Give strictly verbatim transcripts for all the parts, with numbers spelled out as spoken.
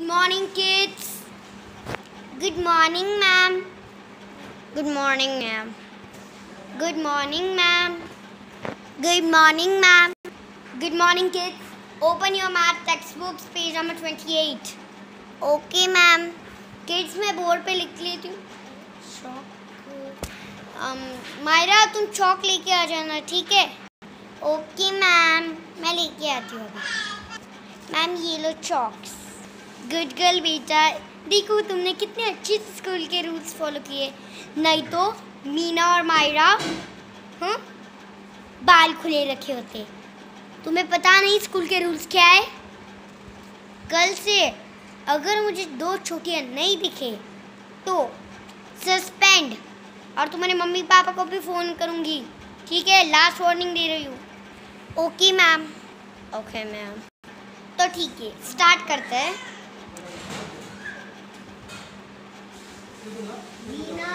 morning, kids. Good morning, ma'am. Good morning, ma'am. Good morning, ma'am. Good morning, ma'am. Good morning, kids. Open your math textbooks, page number twenty-eight. Okay, ma'am. Kids, मैं board पे लिख लेती हूँ. Chalk. Myra, तुम chalk लेके आ जाना, ठीक है? ओके मैम, मैं लेके आती हूँ अभी. मैम, ये लो चॉक्स. गुड गर्ल बेटा. देखो तुमने कितने अच्छे से स्कूल के रूल्स फॉलो किए. नहीं तो मीना और मायरा हाँ बाल खुले रखे होते. तुम्हें पता नहीं स्कूल के रूल्स क्या है. कल से अगर मुझे दो छोटियाँ नहीं दिखे तो सस्पेंड. और तुम्हारे मम्मी पापा को भी फ़ोन करूँगी, ठीक है? लास्ट वार्निंग दे रही हूँ. Okay ma'am. Okay ma'am. तो ठीक है, स्टार्ट करते हैं. मीना,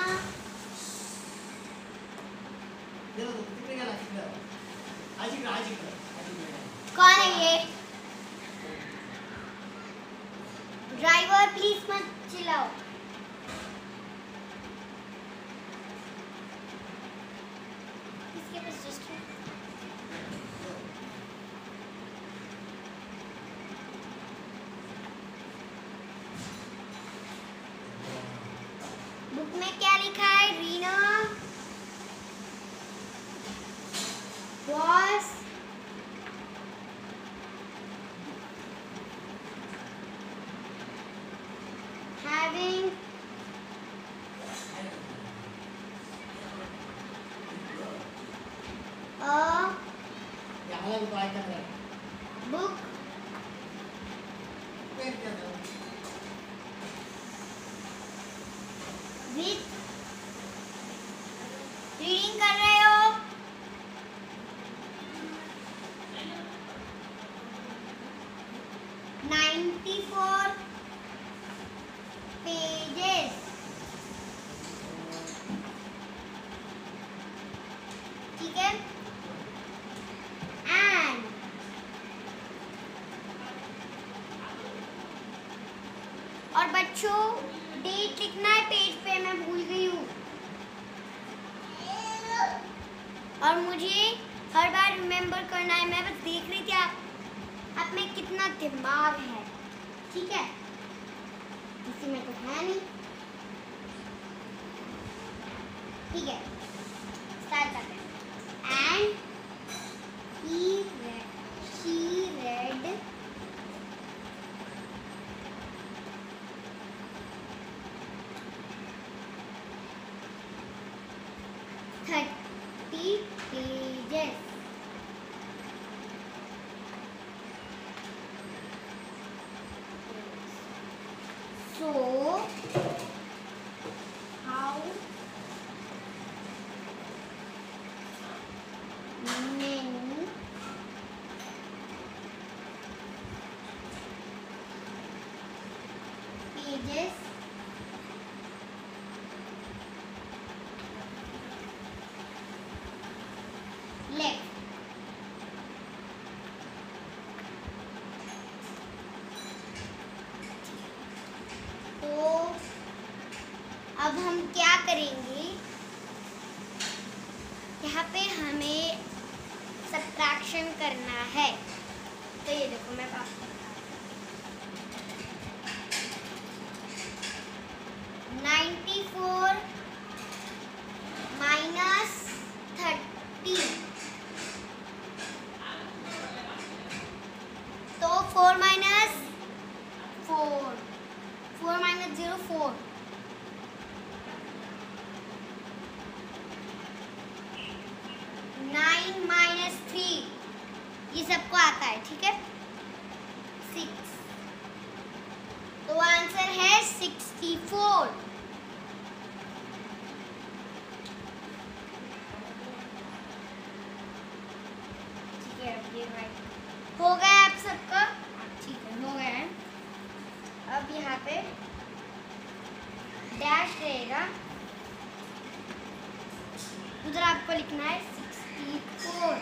कौन है ये? ड्राइवर प्लीज मत चिल्लाओ. किसके पास रजिस्टर? बुक में क्या लिखा है Reena? was having a book with reading कर रहे हो नाइन्टी फोर पेजेस. ठीक है? एंड और बच्चों डेट लिखना है पेज पे, मैं भूल गई हूँ. और मुझे हर बार रिमेम्बर करना है. मैं बस देख रही थी आप आप में कितना दिमाग है. ठीक है? किसी में तो है नहीं. ठीक है, स्टार्ट करते हैं. And he read, she read thirty pages. So how many pages left? तो अब हम क्या करेंगे, यहाँ पे हमें सब्ट्रैक्शन करना है. तो ये देखो मैं पास नाइन्टी फोर माइनस थर्टी. तो four minus four, four minus zero four. Nine minus three, ये सबको आता है. ठीक है? सिक्स. तो आंसर है सिक्सटी फोर. ठीक है, अब ये राइट हो गया आप सबका. ठीक है, हो गया है. अब यहाँ पे डैश रहेगा, उधर आपको लिखना है सिक्सटी फोर.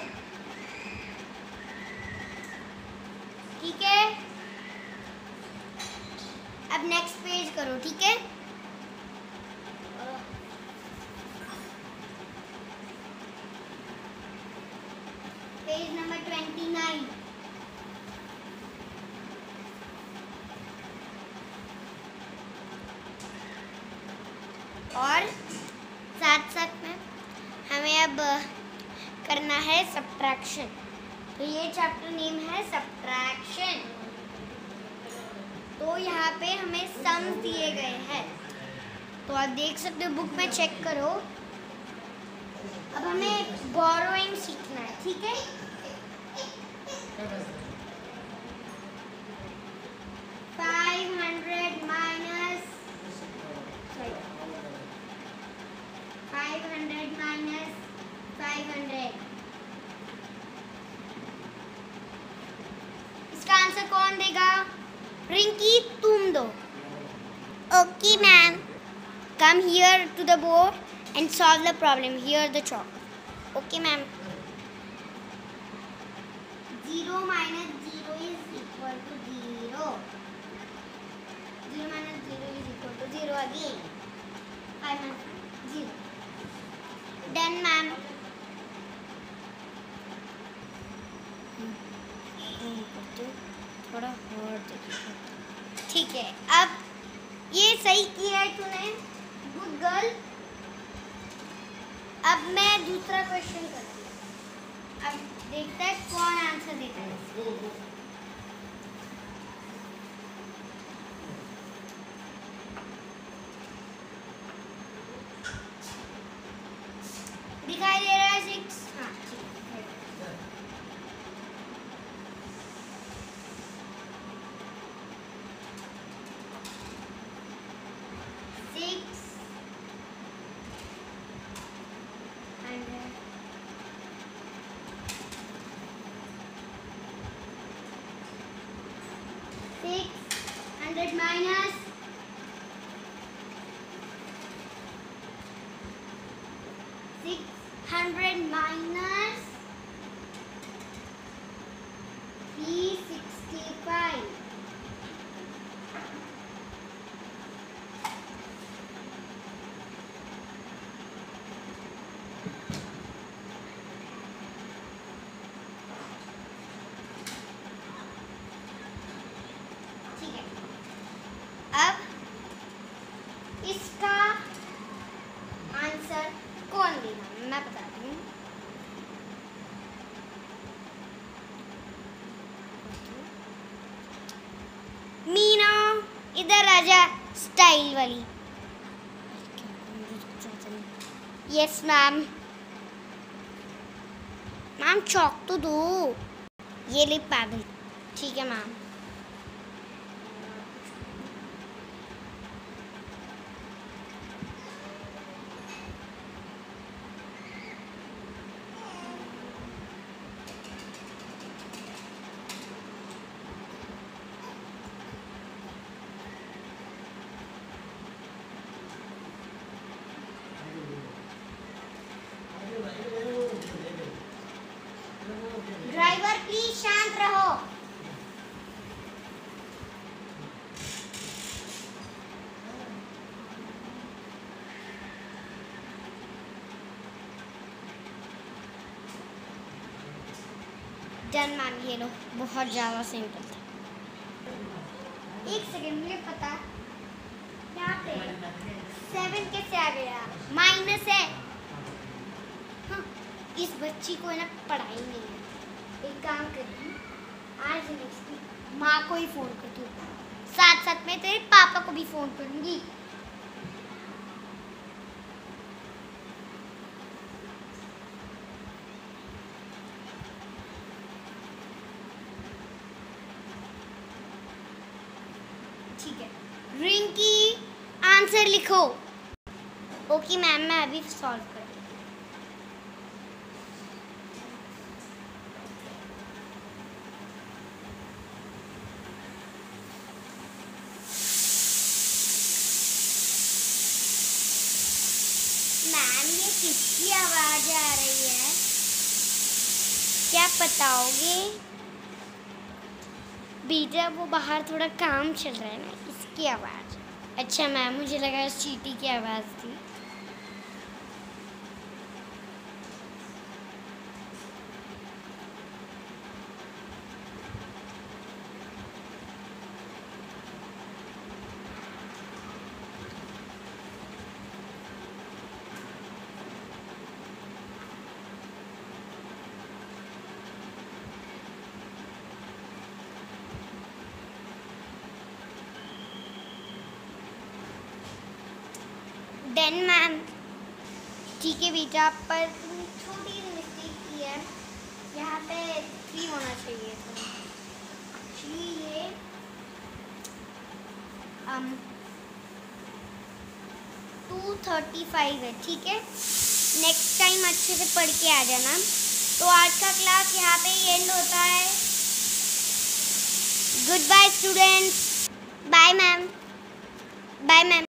ठीक है? अब नेक्स्ट पेज करो, ठीक है? Page number twenty nine. और साथ साथ में हमें अब करना है सब्ट्रैक्शन। तो ये चैप्टर नेम है सब्ट्रैक्शन। तो यहाँ पे हमें सम्स दिए गए हैं, तो आप देख सकते हो, बुक में चेक करो। अब हमें बोरोइंग सीखना है, ठीक है? Five hundred minus five hundred minus five hundred, इसका आंसर कौन देगा? रिंकी, तुम दो। Okay ma'am, come here to the board and solve the problem. Here the chalk. Okay ma'am. Zero minus zero is equal to zero. Zero minus zero is equal to zero again. Five minus zero. Done ma'am. थोड़ा और ठीक है। अब ये सही किया है तूने, गुड गर्ल। अब मैं दूसरा क्वेश्चन करती हूँ। अब देखते हैं कौन आंसर देता है। दिखाई दे रहा है सिक्स? हाँ ठीक है। Six hundred six hundred minus six hundred minus three sixty five. ठीक है, अब इसका आंसर कौन देगा? मैं बताती हूँ। मीना, इधर आजा, स्टाइल वाली। Yes ma'am. मैम चौक तो दो। ये ले पागल। ठीक है मैम। ड्राइवर प्लीज शांत रहो। डन मैम, ये लो, बहुत ज़्यादा सिंपल था। एक सेकेंड, मुझे पता यहाँ पे सेवन कैसे आ गया? माइनस है। हाँ, इस बच्ची को है ना पढ़ाई नहीं है। एक काम करती हूँ, आज नेक्स्ट माँ को ही फ़ोन करती हूँ, साथ साथ में तेरे पापा को भी फ़ोन करूँगी। ठीक है, रिंकी आंसर लिखो। ओके मैम, मैं अभी सॉल्व कर मैम, ये किसकी आवाज आ रही है? क्या बताओगे? बेटा वो बाहर थोड़ा काम चल रहा है ना, इसकी आवाज़। अच्छा मैम, मुझे लगा चींटी की आवाज़ थी। Done ma'am. ठीक है बेटा, पर तुमने छोटी सी मिस्टेक की है। यहाँ पे थ्री होना चाहिए था। एक्चुअली ये um, टू थर्टी फाइव है, ठीक है। नेक्स्ट टाइम अच्छे से पढ़ के आ जाना। तो आज का क्लास यहाँ पे ही एंड होता है। Good bye students. Bye ma'am. Bye ma'am.